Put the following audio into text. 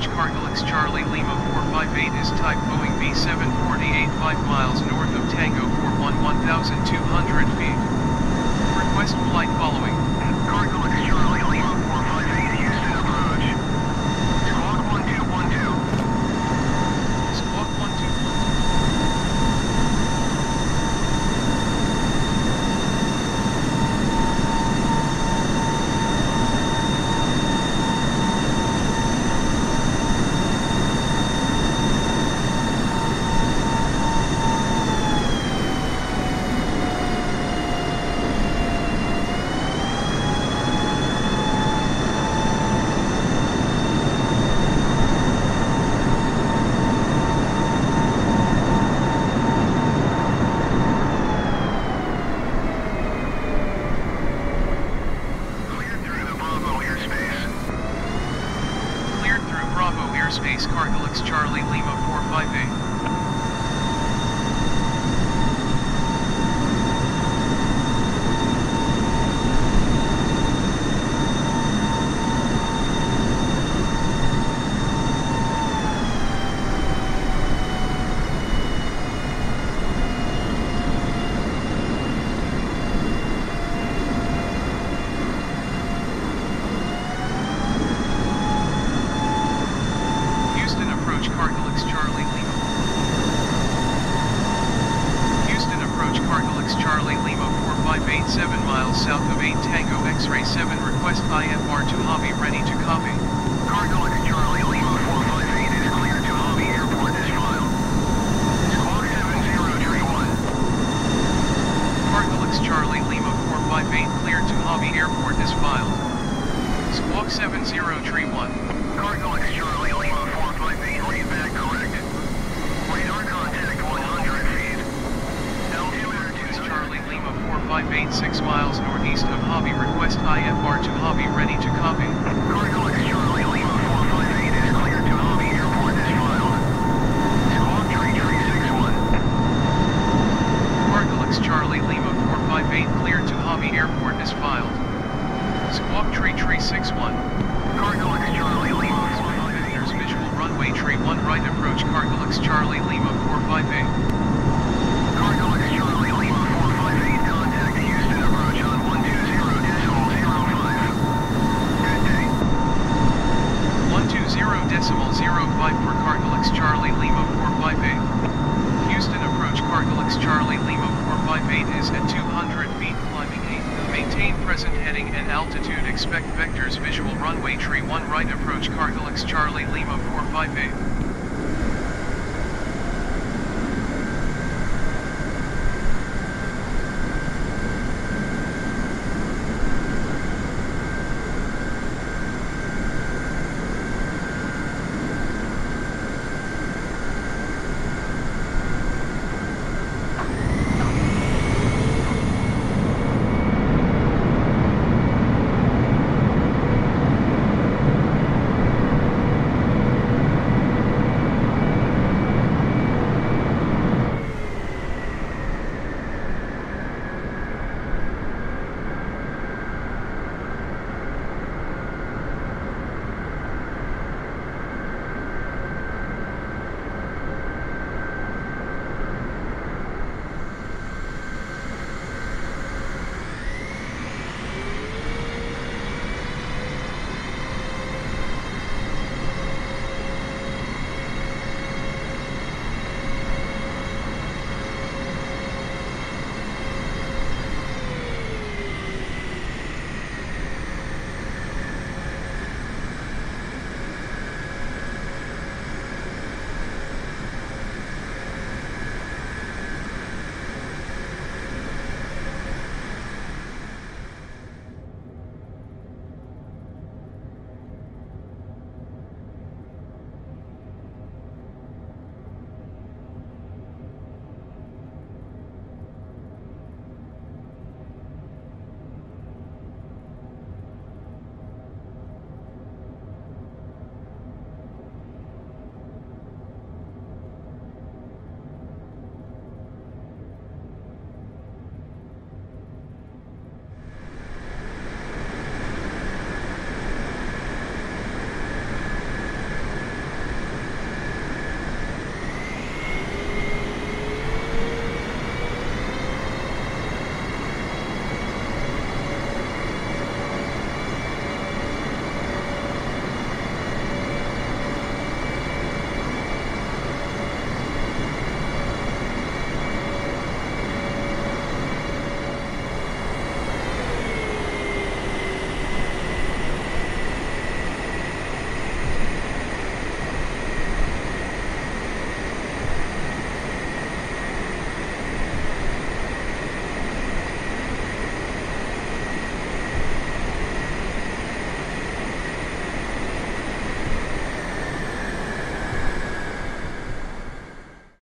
approach CARGOLUX Charlie Lima 458 is type Boeing B748 5 miles north of Tango 411 1,200 feet. Request flight following. CARGOLUX Charlie Lima 458 Houston approach. Squawk 1212. Squawk 1212. Space CARGOLUX Charlie Lima 458. CARGOLUX Charlie Lima. Houston approach CARGOLUX Charlie Lima 458 7 miles south of 8 Tango X-ray 7 request IFR to Hobby ready to copy. CARGOLUX Charlie Lima 458 is cleared to Hobby Airport this file. Squawk 7031. CARGOLUX Charlie Lima 458 cleared to Hobby Airport is filed. Squawk 7031. CARGOLUX Charlie Lima 458 read back correct. Radar contact 100 feet. Altitude Charlie Lima 458 6 miles northeast of Hobby request IFR to Hobby ready to copy. CARGOLUX Charlie Lima 458 is cleared to Hobby Airport this file. Squawk 3361. CARGOLUX Charlie Lima 458 cleared to Hobby Airport is filed. Squawk 3361. CARGOLUX Charlie Lima 458. There's visual runway tree 1 right approach CARGOLUX Charlie Lima 458. CARGOLUX Charlie Lima 458 contact Houston approach on 120.05. Good day. 120.05 for CARGOLUX Charlie Lima 458. Houston approach CARGOLUX Charlie Lima 458 is at 200 feet climbing 8. Maintain present heading and altitude. Expect vectors visual runway tree 1 right approach CARGOLUX Charlie Lima 458.